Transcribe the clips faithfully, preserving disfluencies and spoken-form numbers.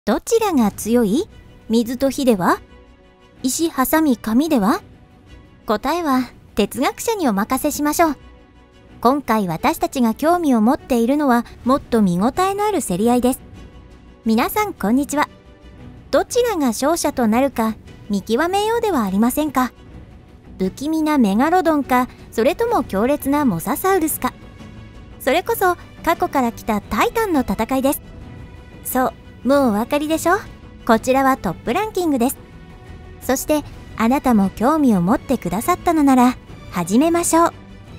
どちらが強い？水と火では？石、ハサミ、紙では？答えは哲学者にお任せしましょう。今回私たちが興味を持っているのはもっと見応えのある競り合いです。皆さんこんにちは。どちらが勝者となるか見極めようではありませんか。不気味なメガロドンか、それとも強烈なモササウルスか。それこそ過去から来たタイタンの戦いです。そう、もうお分かりでしょ。こちらはトップランキングです。そしてあなたも興味を持ってくださったのなら始めましょう。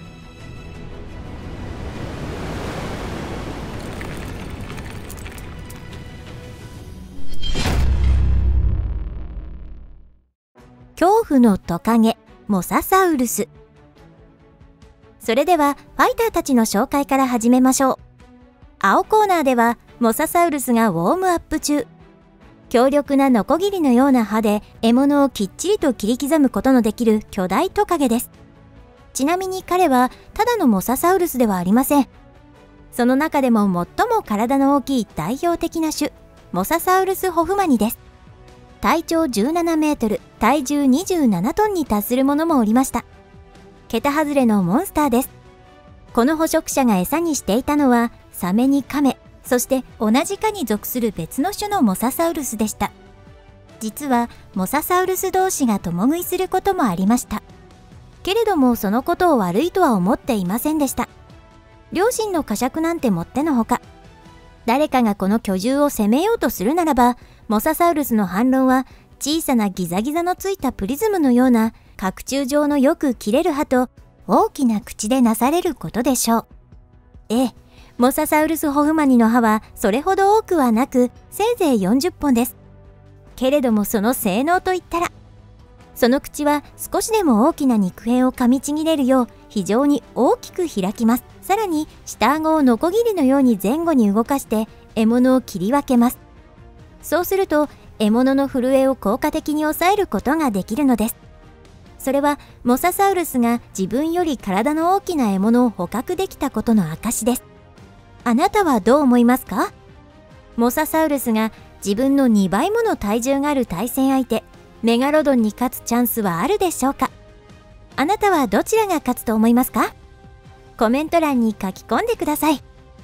恐怖のトカゲモササウルス。それではファイターたちの紹介から始めましょう。青コーナーではモササウルスがウォームアップ中。強力なノコギリのような歯で獲物をきっちりと切り刻むことのできる巨大トカゲです。ちなみに彼はただのモササウルスではありません。その中でも最も体の大きい代表的な種、モササウルスホフマニです。体長じゅうななメートル、体重にじゅうななトンに達するものもおりました。桁外れのモンスターです。この捕食者が餌にしていたのはサメにカメ、そして同じ科に属する別の種のモササウルスでした。実はモササウルス同士が共食いすることもありました。けれどもそのことを悪いとは思っていませんでした。両親の呵責なんてもってのほか。誰かがこの巨獣を攻めようとするならば、モササウルスの反論は小さなギザギザのついたプリズムのような角柱状のよく切れる歯と大きな口でなされることでしょう。ええ、モササウルスホフマニの歯はそれほど多くはなく、せいぜいよんじゅっぽんです。けれどもその性能といったら、その口は少しでも大きな肉片を噛みちぎれるよう非常に大きく開きます。さらに下顎をノコギリのように前後に動かして獲物を切り分けます。そうすると獲物の震えを効果的に抑えることができるのです。それはモササウルスが自分より体の大きな獲物を捕獲できたことの証です。あなたはどう思いますか？モササウルスが自分のにばいもの体重がある対戦相手メガロドンに勝つチャンスはあるでしょうか？あなたはどちらが勝つと思いますか？コメント欄に書き込んでください。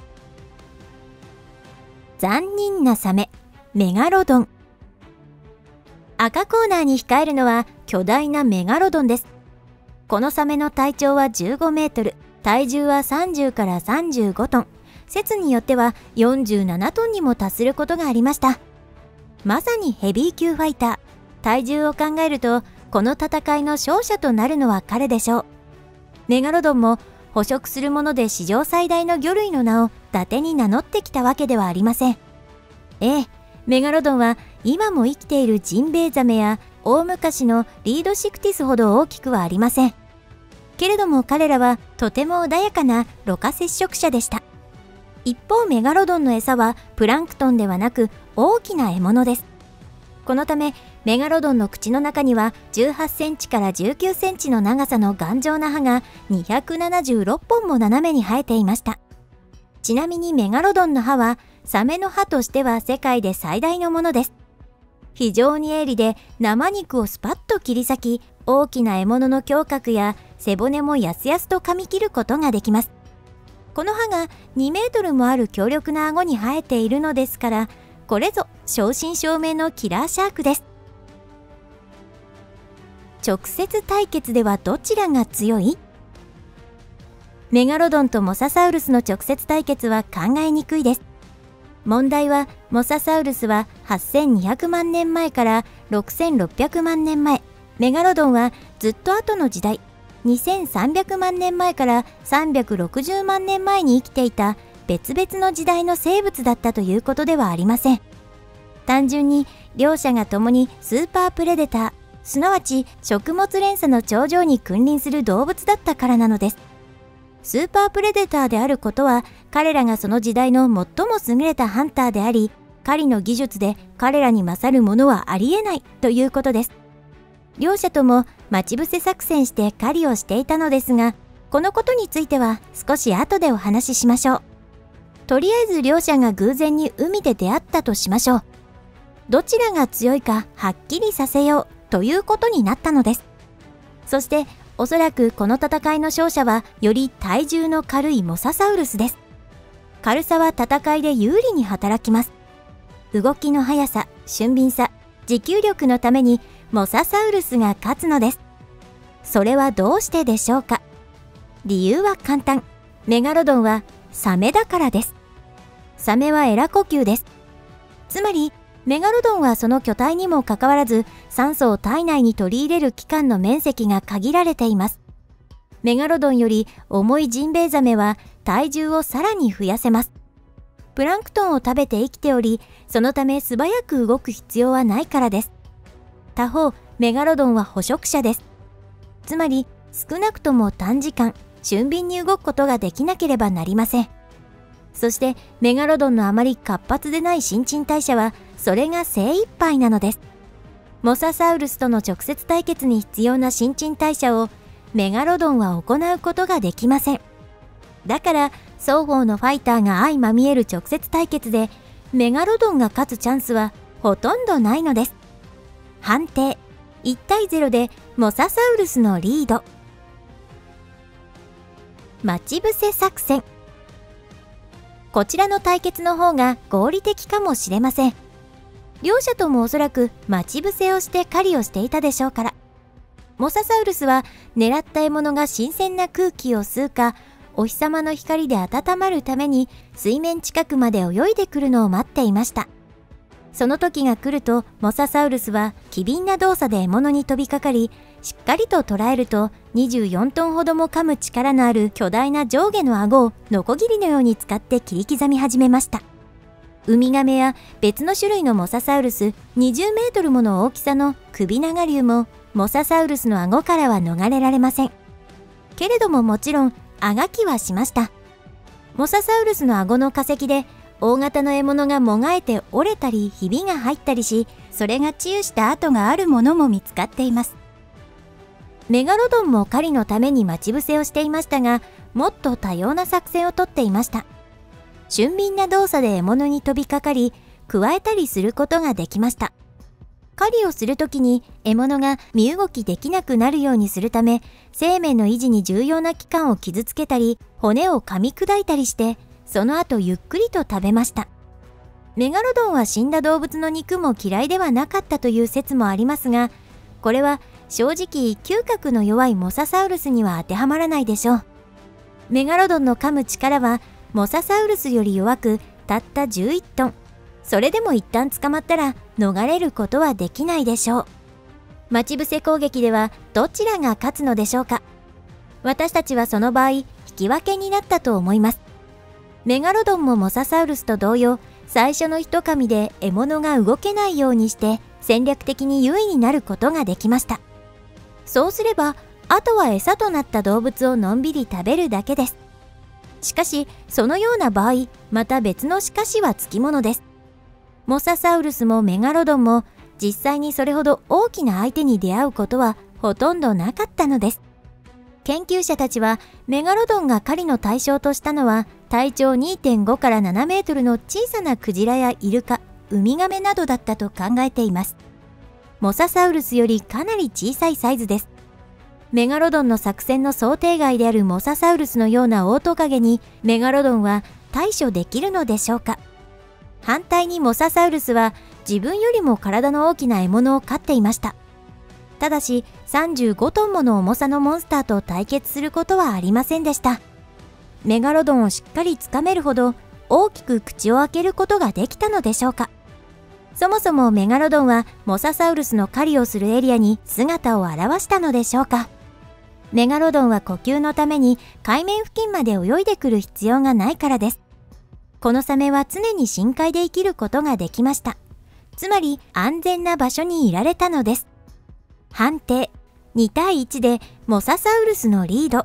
残忍なサメメガロドン。赤コーナーに控えるのは巨大なメガロドンです。このサメの体長はじゅうごメートル、体重はさんじゅうからさんじゅうごトン、説によってはよんじゅうななトンにも達することがありました。まさにヘビー級ファイター。体重を考えるとこの戦いの勝者となるのは彼でしょう。メガロドンも捕食するもので史上最大の魚類の名を伊達に名乗ってきたわけではありません。ええ、メガロドンは今も生きているジンベエザメや大昔のリードシクティスほど大きくはありません。けれども彼らはとても穏やかなろ過接触者でした。一方メガロドンの餌はプランクトンではなく大きな獲物です。このためメガロドンの口の中にはじゅうはちセンチからじゅうきゅうセンチの長さの頑丈な歯がにひゃくななじゅうろっぽんも斜めに生えていました。ちなみにメガロドンの歯はサメの歯としては世界で最大のものです。非常に鋭利で生肉をスパッと切り裂き、大きな獲物の胸郭や背骨もやすやすと噛み切ることができます。この歯がにメートルもある強力な顎に生えているのですから、これぞ正真正銘のキラーシャークです。直接対決ではどちらが強い？メガロドンとモササウルスの直接対決は考えにくいです。問題はモササウルスははっせんにひゃくまんねんまえからろくせんろっぴゃくまんねんまえ、メガロドンはずっと後の時代にせんさんびゃくまんねんまえからさんびゃくろくじゅうまんねんまえに生きていた別々の時代の生物だったということではありません。単純に両者が共にスーパープレデター、すなわち食物連鎖の頂上に君臨する動物だったからなのです。スーパープレデターであることは彼らがその時代の最も優れたハンターであり、狩りの技術で彼らに勝るものはありえないということです。両者とも待ち伏せ作戦して狩りをしていたのですが、このことについては少し後でお話ししましょう。とりあえず両者が偶然に海で出会ったとしましょう。 どちらが強いかはっきりさせようということになったのです。そしておそらくこの戦いの勝者はより体重の軽いモササウルスです。軽さは戦いで有利に働きます。動きの速さ、俊敏さ、持久力のためにモササウルスが勝つのです。それはどうしてでしょうか。理由は簡単。メガロドンはサメだからです。サメはエラ呼吸です。つまりメガロドンはその巨体にもかかわらず酸素を体内に取り入れる器官の面積が限られています。メガロドンより重いジンベエザメは体重をさらに増やせます。プランクトンを食べて生きており、そのため素早く動く必要はないからです。他方、メガロドンは捕食者です。つまり少なくとも短時間、俊敏に動くことができなければなりません。そしてメガロドンのあまり活発でない新陳代謝はそれが精一杯なのです。モササウルスとの直接対決に必要な新陳代謝をメガロドンは行うことができません。だから双方のファイターが相まみえる直接対決でメガロドンが勝つチャンスはほとんどないのです。判定いちたいゼロでモササウルスのリード。待ち伏せ作戦。こちらの対決の方が合理的かもしれません。両者ともおそらく待ち伏せをして狩りをしていたでしょうから。モササウルスは狙った獲物が新鮮な空気を吸うか、お日様の光で温まるために水面近くまで泳いでくるのを待っていました。その時が来るとモササウルスは機敏な動作で獲物に飛びかかり、しっかりと捕らえるとにじゅうよんトンほども噛む力のある巨大な上下の顎をノコギリのように使って切り刻み始めました。ウミガメや別の種類のモササウルスにじゅうメートルもの大きさの首長竜もモササウルスの顎からは逃れられません。けれどももちろんあがきはしました。モササウルスの顎の化石で大型の獲物がもがえて折れたりひびが入ったりし、それが治癒した跡があるものも見つかっています。メガロドンも狩りのために待ち伏せをしていましたが、もっと多様な作戦をとっていました。俊敏な動作で獲物に飛びかかり、くわえたりすることができました。狩りをするときに獲物が身動きできなくなるようにするため、生命の維持に重要な器官を傷つけたり、骨を噛み砕いたりして、その後ゆっくりと食べました。メガロドンは死んだ動物の肉も嫌いではなかったという説もありますが、これは正直嗅覚の弱いモササウルスには当てはまらないでしょう。メガロドンの噛む力はモササウルスより弱く、たったじゅういちトン。それでも一旦捕まったら逃れることはできないでしょう。待ち伏せ攻撃ではどちらが勝つのでしょうか。私たちはその場合引き分けになったと思います。メガロドンもモササウルスと同様、最初の一噛みで獲物が動けないようにして戦略的に優位になることができました。そうすればあとは餌となった動物をのんびり食べるだけです。しかしそのような場合、また別のしかしはつきものです。モササウルスもメガロドンも実際にそれほど大きな相手に出会うことはほとんどなかったのです。研究者たちはメガロドンが狩りの対象としたのは体長 にてんご からななメートルの小さなクジラやイルカ、ウミガメなどだったと考えています。モササウルスよりかなり小さいサイズです。メガロドンの作戦の想定外であるモササウルスのようなオオトカゲにメガロドンは対処できるのでしょうか。反対にモササウルスは自分よりも体の大きな獲物を飼っていました。ただしさんじゅうごトンもの重さのモンスターと対決することはありませんでした。メガロドンをしっかりつかめるほど大きく口を開けることができたのでしょうか。そもそもメガロドンはモササウルスの狩りをするエリアに姿を現したのでしょうか。メガロドンは呼吸のために海面付近まで泳いでくる必要がないからです。このサメは常に深海で生きることができました。つまり安全な場所にいられたのです。判定にたいいちでモササウルスのリード。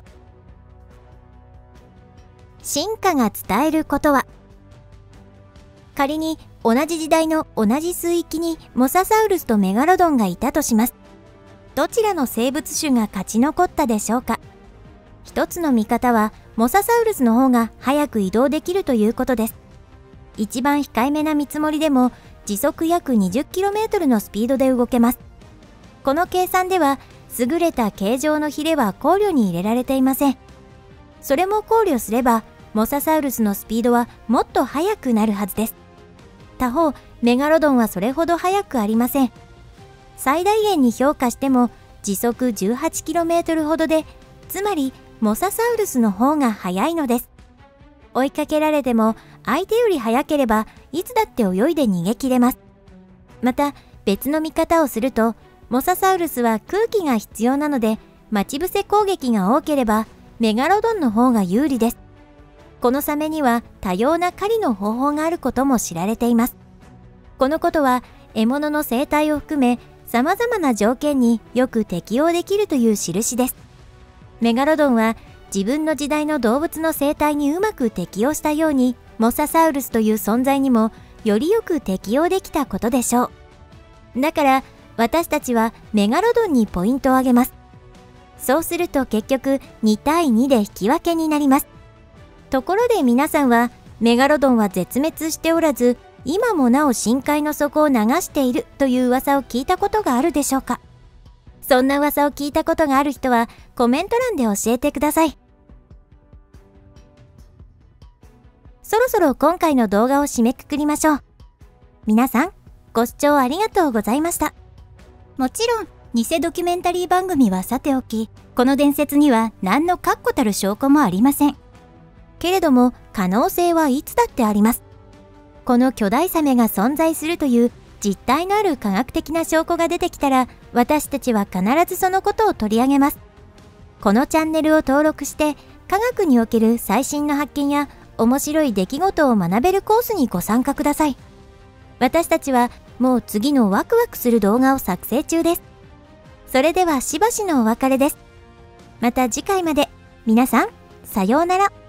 進化が伝えることは、仮に同じ時代の同じ水域にモササウルスとメガロドンがいたとします。どちらの生物種が勝ち残ったでしょうか。一つの見方はモササウルスの方が早く移動できるということです。一番控えめな見積もりでも時速約 にじゅっキロメートル のスピードで動けます。この計算では優れた形状のヒレは考慮に入れられていません。それも考慮すればモササウルスのスピードはもっと速くなるはずです。他方メガロドンはそれほど速くありません。最大限に評価しても時速 じゅうはちキロメートル ほどで、つまりモササウルスの方が速いのです。追いかけられても相手より速ければいつだって泳いで逃げ切れます。また別の見方をすると、モササウルスは空気が必要なので待ち伏せ攻撃が多ければメガロドンの方が有利です。このサメには多様な狩りの方法があることも知られています。このことは獲物の生態を含め様々な条件によく適応できるという印です。メガロドンは自分の時代の動物の生態にうまく適応したように、モササウルスという存在にもよりよく適応できたことでしょう。だから私たちはメガロドンにポイントをあげます。そうすると結局にたいにで引き分けになります。ところで皆さんはメガロドンは絶滅しておらず、今もなお深海の底を流しているという噂を聞いたことがあるでしょうか。そんな噂を聞いたことがある人はコメント欄で教えてください。そろそろ今回の動画を締めくくりましょう。皆さんご視聴ありがとうございました。もちろん偽ドキュメンタリー番組はさておき、この伝説には何の確固たる証拠もありません。けれども可能性はいつだってあります。この巨大サメが存在するという実体のある科学的な証拠が出てきたら、私たちは必ずそのことを取り上げます。このチャンネルを登録して科学における最新の発見や面白い出来事を学べるコースにご参加ください。私たちはもう次のワクワクする動画を作成中です。それではしばしのお別れです。また次回まで。皆さん、さようなら。